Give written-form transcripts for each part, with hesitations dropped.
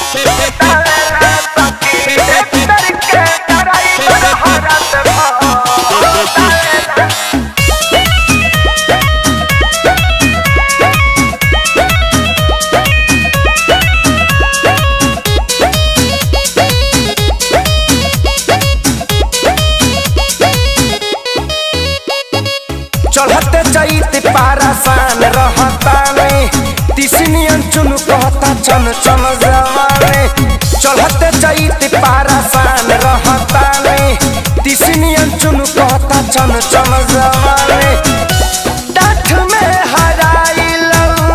चढ़ते जाइत पारासान रहता नहीं तिसनियन चुन कहता चन चन जवाने। चढ़ते जाइत पारासान रहता नहीं तिसनियन चुन कहता चन चन जवाने। डाठ में हराइल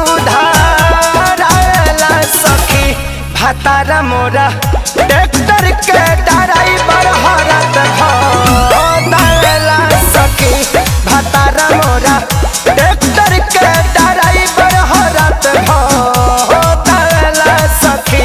उधाराला सखी भातारा मोरा ट्रैक्टर के ड्राइवर हरत भला सखी भातारा मोरा ट्रैक्टर के ड्राइवर हरत भला सखी।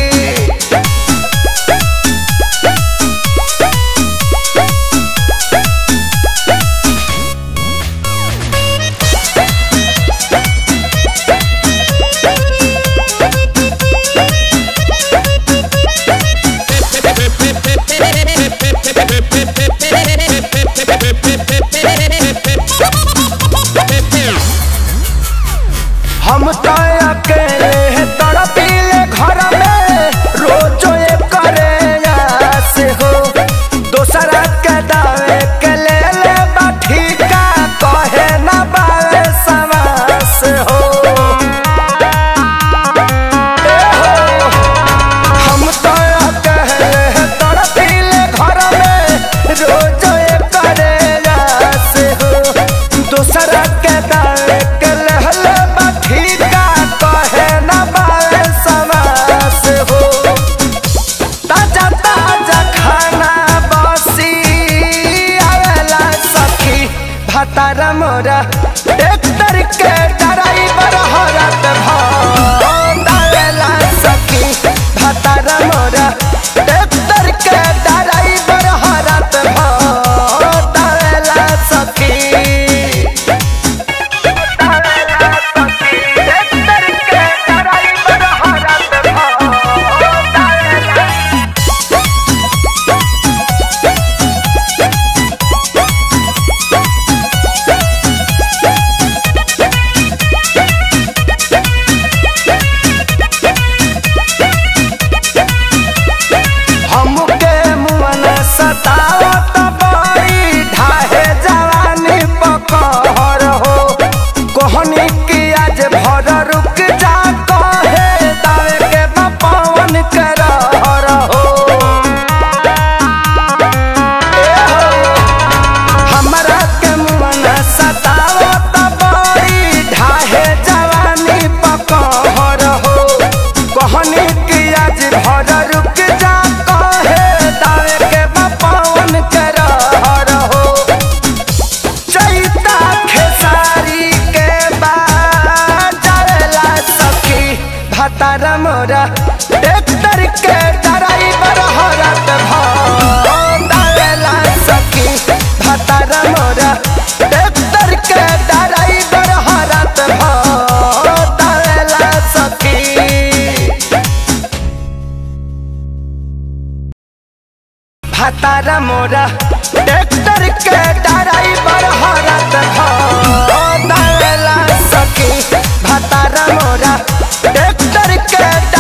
हम तो अकेले तड़पीले घर में रोजो करे से हो दोसरा के दावे के ले बाठी का कहे न बावे समास हो। हम तो अकेले तड़पीले घर में रोजो करे से हो दोसरा के दावे के ले भातारा मोरा ट्रैक्टर के ड्राइवर हरत भला सखी भातारा मोरा ट्रैक्टर के ड्राइवर हरत भला सखी। भातारा मोरा ट्रैक्टर के ड्राइवर हरत भला सखी भातारा मोरा ट्रैक्टर के ड्राइवर हरत भला सखी। भातारा मोरा ट्रैक्टर के ड्राइवर हरत भला सखी भातारा मोरा ट्रैक्टर के